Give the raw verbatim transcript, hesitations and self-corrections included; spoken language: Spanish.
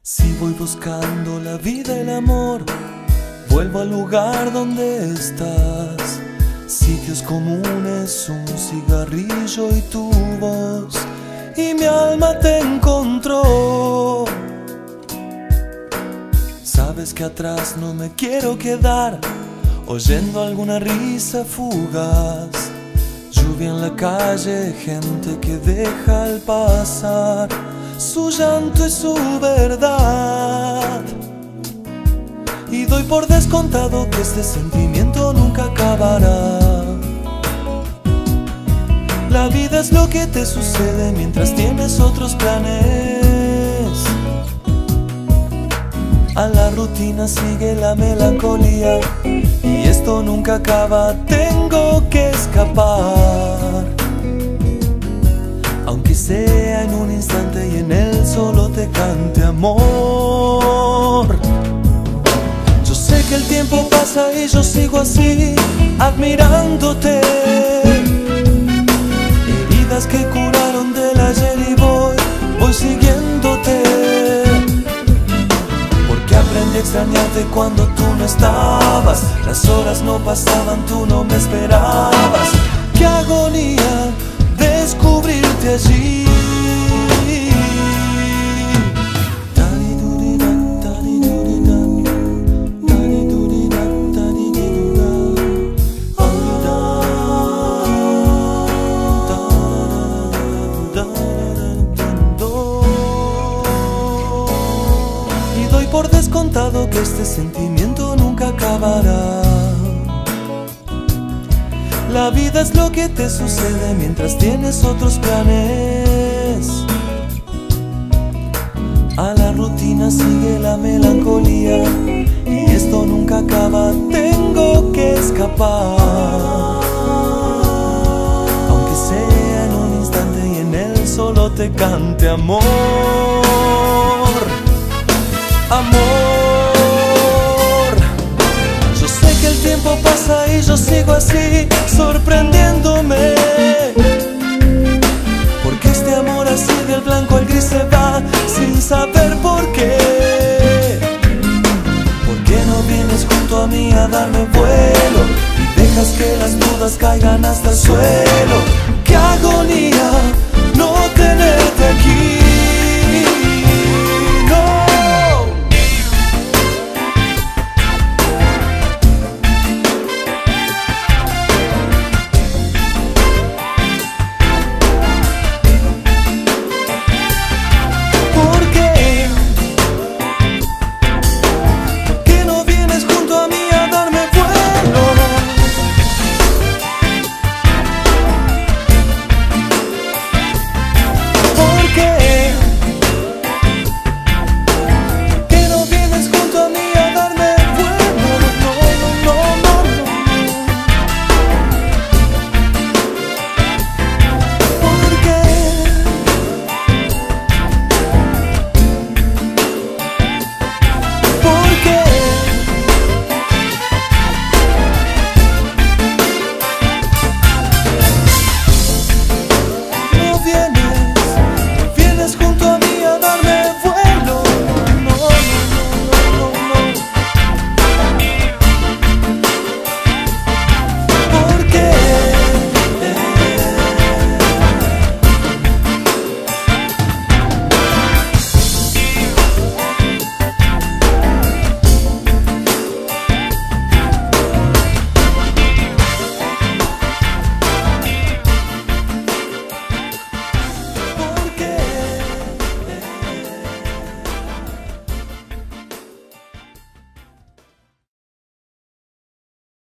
Si voy buscando la vida, el amor, vuelvo al lugar donde estás. Sitios comunes, un cigarrillo y tu voz, y mi alma te encontró. Sabes que atrás no me quiero quedar, oyendo alguna risa fugaz. Lluvia en la calle, gente que deja al pasar su llanto y su verdad. Y doy por descontado que este sentimiento nunca acabará. La vida es lo que te sucede mientras tienes otros planes. A la rutina sigue la melancolía, y esto nunca acaba, tengo que escapar. Aunque sea en un instante y en él solo te cante amor. Yo sé que el tiempo pasa y yo sigo así, admirándote. Heridas que curaron del ayer y voy, voy siguiéndote. Porque aprendí a extrañarte cuando tú no estabas. Las horas no pasaban, tú no me esperabas. Qué agonía descubrirte allí. Y doy por descontado que este sentimiento nunca acabará. La vida es lo que te sucede mientras tienes otros planes. A la rutina sigue la melancolía, y esto nunca acaba, tengo que escapar. Aunque sea en un instante y en él solo te cante amor. Amor. Yo sé que el tiempo pasa y yo sigo así, sorprendiéndome. Porque este amor así del blanco al gris se va sin saber por qué. ¿Por qué no vienes junto a mí a darme vuelo y dejas que las dudas caigan hasta el suelo?